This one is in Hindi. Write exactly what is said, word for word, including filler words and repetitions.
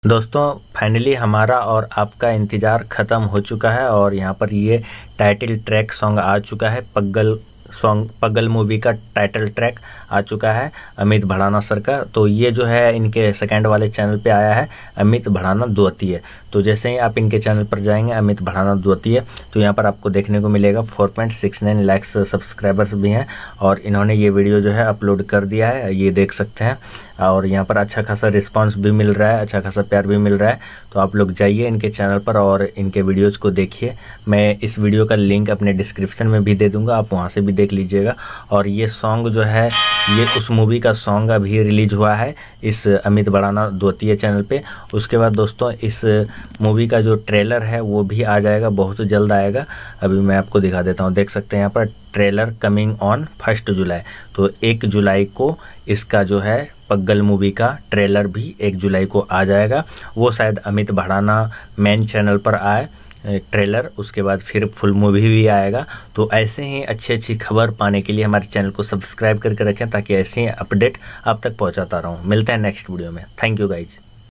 दोस्तों फाइनली हमारा और आपका इंतज़ार ख़त्म हो चुका है और यहाँ पर ये टाइटल ट्रैक सॉन्ग आ चुका है। पग्गल सॉन्ग पग्गल मूवी का टाइटल ट्रैक आ चुका है अमित भड़ाना सर का। तो ये जो है इनके सेकंड वाले चैनल पे आया है, अमित भड़ाना द्वितीय। तो जैसे ही आप इनके चैनल पर जाएंगे अमित भड़ाना द्वितीय, तो यहाँ पर आपको देखने को मिलेगा चार point six nine lakh subscribers भी हैं और इन्होंने ये वीडियो जो है अपलोड कर दिया है, ये देख सकते हैं। और यहाँ पर अच्छा खासा रिस्पांस भी मिल रहा है, अच्छा खासा प्यार भी मिल रहा है। तो आप लोग जाइए इनके चैनल पर और इनके वीडियोज़ को देखिए। मैं इस वीडियो का लिंक अपने डिस्क्रिप्शन में भी दे दूंगा, आप वहाँ से भी देख लीजिएगा। और ये सॉन्ग जो है ये उस मूवी का सॉन्ग अभी रिलीज हुआ है इस अमित भड़ाना द्वितीय चैनल पे। उसके बाद दोस्तों इस मूवी का जो ट्रेलर है वो भी आ जाएगा, बहुत जल्द आएगा। अभी मैं आपको दिखा देता हूँ, देख सकते हैं यहाँ पर trailer coming on first July. तो एक जुलाई को इसका जो है पग्गल मूवी का ट्रेलर भी एक जुलाई को आ जाएगा। वो शायद अमित भड़ाना मेन चैनल पर आए ट्रेलर, उसके बाद फिर फुल मूवी भी आएगा। तो ऐसे ही अच्छी अच्छी खबर पाने के लिए हमारे चैनल को सब्सक्राइब करके रखें ताकि ऐसे ही अपडेट आप तक पहुंचाता रहूं। मिलते हैं नेक्स्ट वीडियो में। Thank you guys.